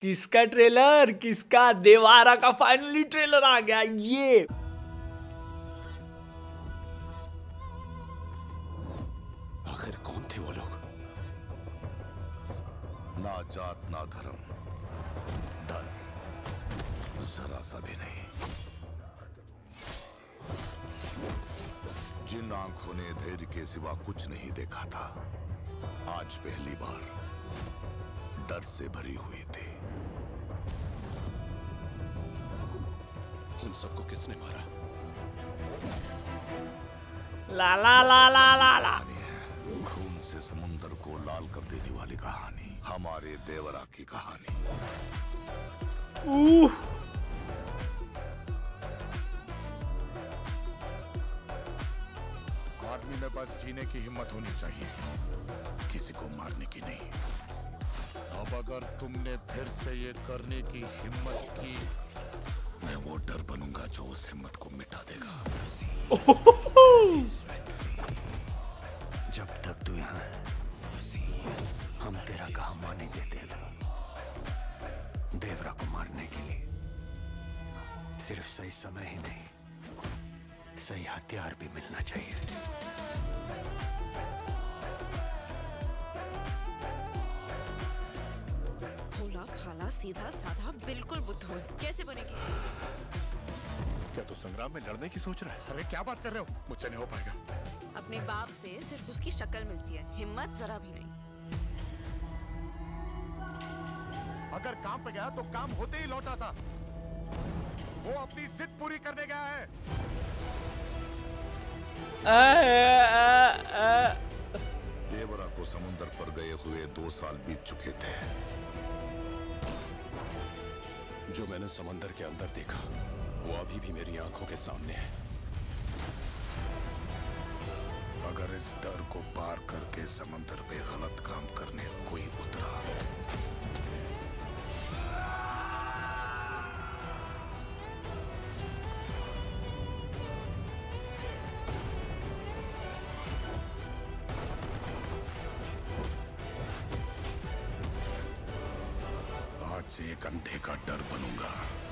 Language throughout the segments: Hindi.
किसका ट्रेलर, किसका? देवारा का फाइनली ट्रेलर आ गया। ये आखिर कौन थे वो लोग? ना जात ना धर्म, डर जरा सा भी नहीं। जिन आंखों ने धैर्य के सिवा कुछ नहीं देखा था, आज पहली बार डर से भरी हुई थी। उन सबको किसने मारा? ला ला ला ला ला ला। खून से समुद्र को लाल कर देने वाली कहानी, हमारे देवरा की कहानी। आदमी में बस जीने की हिम्मत होनी चाहिए, किसी को मारने की नहीं। अब अगर तुमने फिर से ये करने की हिम्मत की, मैं वो डर बनूंगा जो उस हिम्मत को मिटा देगा। जब तक तू यहाँ है, हम तेरा काम मानेंगे देवरा को मारने के लिए। सिर्फ सही समय ही नहीं, सही हथियार भी मिलना चाहिए। भोला भाला सीधा साधा बिल्कुल बुद्धू है, कैसे बनेगी? क्या तू संग्राम में लड़ने की सोच रहा है? अरे क्या बात कर रहे हो? मुझसे नहीं हो पाएगा। अपने बाप से सिर्फ उसकी शक्ल मिलती है, हिम्मत जरा भी नहीं। अगर काम पे गया तो काम होते ही लौटा था। वो अपनी जिद पूरी करने गया है। देवरा को समुद्र पर गए हुए 2 साल बीत चुके थे। जो मैंने समंदर के अंदर देखा, वो अभी भी मेरी आंखों के सामने है। अगर इस डर को पार करके समंदर पे गलत काम करने कोई उतरा, आज से एक अंधे का डर बनूंगा।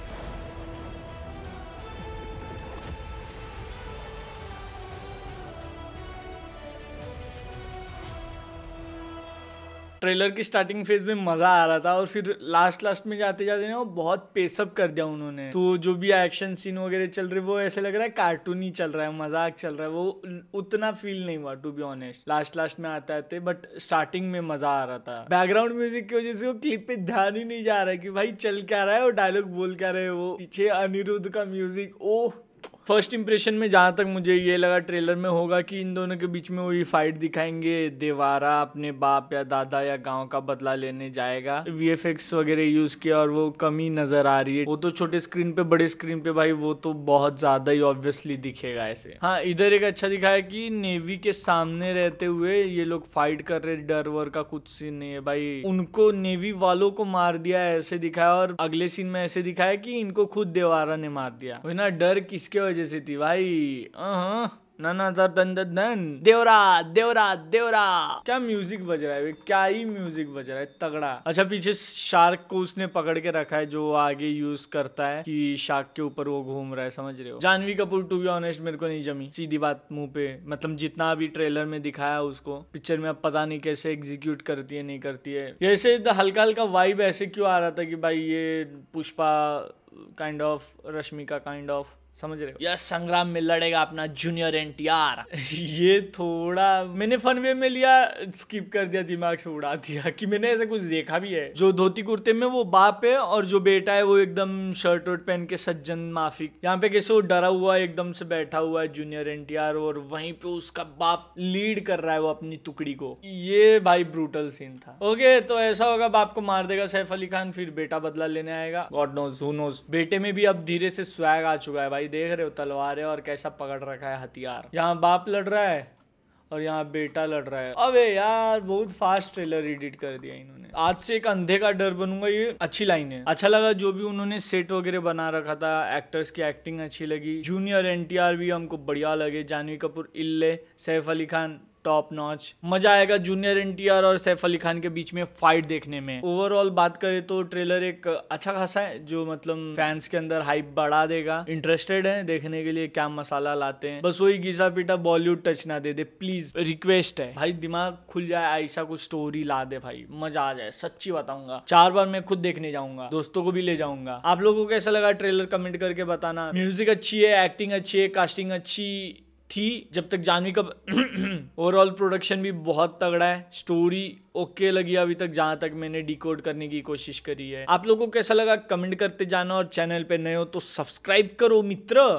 ट्रेलर की स्टार्टिंग फेज में मजा आ रहा था और फिर लास्ट में जाते जाते ना वो बहुत पेसअप कर दिया उन्होंने। तो जो भी एक्शन सीन वगैरह चल रहे वो ऐसे लग रहा है कार्टून ही चल रहा है, मजाक चल रहा है, वो उतना फील नहीं हुआ टू बी ऑनेस्ट। लास्ट में आते बट स्टार्टिंग में मजा आ रहा था। बैकग्राउंड म्यूजिक की वजह से वो क्लिप पे ध्यान ही नहीं जा रहा है कि भाई चल क्या रहा है और डायलॉग बोल क्या रहे, वो पीछे अनिरुद्ध का म्यूजिक। ओह, फर्स्ट इंप्रेशन में जहाँ तक मुझे ये लगा ट्रेलर में होगा कि इन दोनों के बीच में वही फाइट दिखाएंगे, देवारा अपने बाप या दादा या गांव का बदला लेने जाएगा। वीएफएक्स वगैरह यूज किया और वो कमी नजर आ रही है। वो तो छोटे स्क्रीन पे, बड़े स्क्रीन पे भाई वो तो बहुत ज्यादा ही ऑब्वियसली दिखेगा ऐसे। हाँ, इधर एक अच्छा दिखाया कि नेवी के सामने रहते हुए ये लोग फाइट कर रहे, डर वर का कुछ सीन नहीं है भाई। उनको नेवी वालों को मार दिया ऐसे दिखाया और अगले सीन में ऐसे दिखाया कि इनको खुद देवारा ने मार दिया। वही ना, डर किसके वजह से थी भाई? देवरा देवरा देवरा। क्या म्यूजिक बज रहा है, क्या ही म्यूजिक बज रहा है, तगड़ा। अच्छा, पीछे शार्क को उसने पकड़ के रखा है जो आगे यूज करता है कि शार्क के ऊपर वो घूम रहा है, समझ रहे हो? Janhvi Kapoor to be honest मेरे को नहीं जमी, सीधी बात मुंह पे। मतलब जितना अभी ट्रेलर में दिखाया उसको, पिक्चर में अब पता नहीं कैसे एग्जीक्यूट करती है, नहीं करती है। ऐसे हल्का हल्का वाइब ऐसे क्यों आ रहा था कि भाई ये Pushpa kind of, Rashmika kind of, समझ रहे हो? यह संग्राम में लड़ेगा अपना जूनियर एनटीआर। ये थोड़ा मैंने फन वे में लिया, स्किप कर दिया, दिमाग से उड़ा दिया कि मैंने ऐसा कुछ देखा भी है। जो धोती कुर्ते में वो बाप है और जो बेटा है वो एकदम शर्ट वर्ट पहन के सज्जन माफिक। यहाँ पे कैसे वो डरा हुआ एकदम से बैठा हुआ है जूनियर एनटीआर और वहीं पे उसका बाप लीड कर रहा है वो अपनी टुकड़ी को। ये भाई ब्रूटल सीन था। ओके, तो ऐसा होगा, बाप को मार देगा सैफ अली खान, फिर बेटा बदला लेने आएगा। God knows, who knows. बेटे में भी अब धीरे से स्वैग आ चुका है भाई, देख रहे हो तलवारें और कैसा पकड़ रखा है हथियार। यहाँ बाप लड़ रहा है और यहाँ बेटा लड़ रहा है। अबे यार, बहुत फास्ट ट्रेलर एडिट कर दिया इन्होंने। आज से एक अंधे का डर बनूंगा, ये अच्छी लाइन है। अच्छा लगा जो भी उन्होंने सेट वगैरह बना रखा था, एक्टर्स की एक्टिंग अच्छी लगी। जूनियर एनटीआर भी हमको बढ़िया लगे, जानवी कपूर इल्ले, सैफ अली खान टॉप नॉच। मजा आएगा जूनियर एनटीआर और सैफ अली खान के बीच में फाइट देखने में। ओवरऑल बात करें तो ट्रेलर एक अच्छा खासा है, जो मतलब फैंस के अंदर हाइप बढ़ा देगा। इंटरेस्टेड है देखने के लिए क्या मसाला लाते हैं। बस वही घिसा पीटा बॉलीवुड टच ना दे दे प्लीज, रिक्वेस्ट है भाई। दिमाग खुल जाए, ऐसा कुछ स्टोरी ला दे भाई, मजा आ जाए। सच्ची बताऊंगा 4 बार मैं खुद देखने जाऊंगा, दोस्तों को भी ले जाऊंगा। आप लोगों को कैसा लगा ट्रेलर कमेंट करके बताना। म्यूजिक अच्छी है, एक्टिंग अच्छी है, कास्टिंग अच्छी थी जब तक जानवी का ओवरऑल प्रोडक्शन भी बहुत तगड़ा है। स्टोरी ओके लगी अभी तक, जहां तक मैंने डिकोड करने की कोशिश करी है। आप लोगों को कैसा लगा कमेंट करते जाना, और चैनल पे नए हो तो सब्सक्राइब करो मित्र।